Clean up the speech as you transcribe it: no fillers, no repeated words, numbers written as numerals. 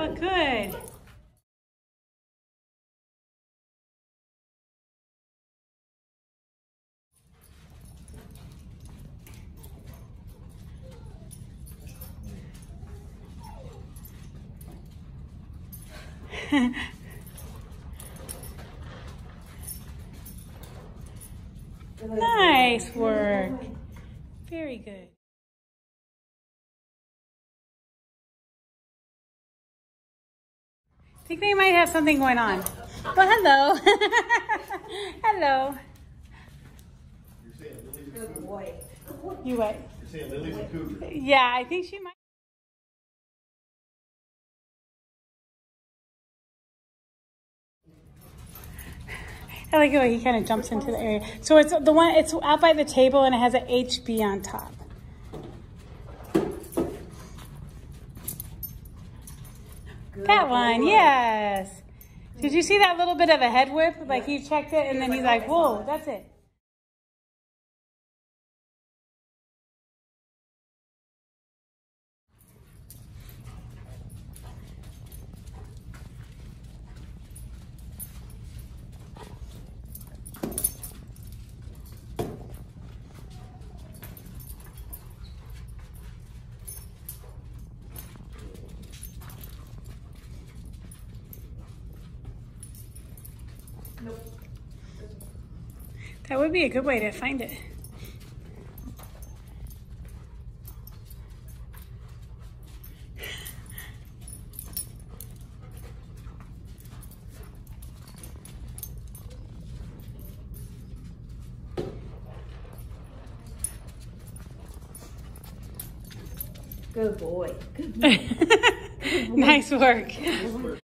Oh, good. Nice work. Very good. I think they might have something going on. Well, hello. Hello. You're saying Lily's a cougar? Boy. You what? You're saying Lily's a cougar? Yeah, I think she might. I like the way he kind of jumps into the area. So it's the one, it's out by the table and it has an HB on top. That one, yes. Did you see that little bit of a head whip? Like he checked it and then he's like, whoa, that's it. Nope. That would be a good way to find it. Good boy. Good boy. Nice work.